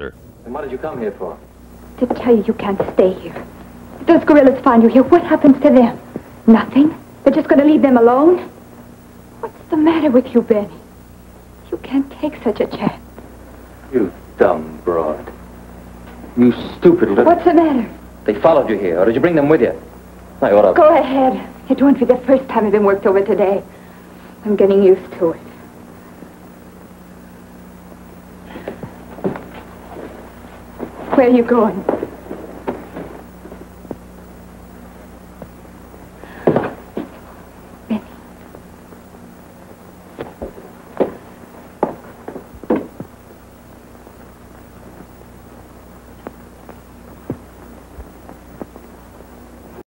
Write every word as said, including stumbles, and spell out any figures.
Sir. And what did you come here for? To tell you you can't stay here. If those gorillas find you here, what happens to them? Nothing? They're just going to leave them alone? What's the matter with you, Benny? You can't take such a chance. You dumb broad. You stupid little... What's the matter? They followed you here, or did you bring them with you? I ought to... Go ahead. It won't be the first time I've been worked over today. I'm getting used to it. Where are you going?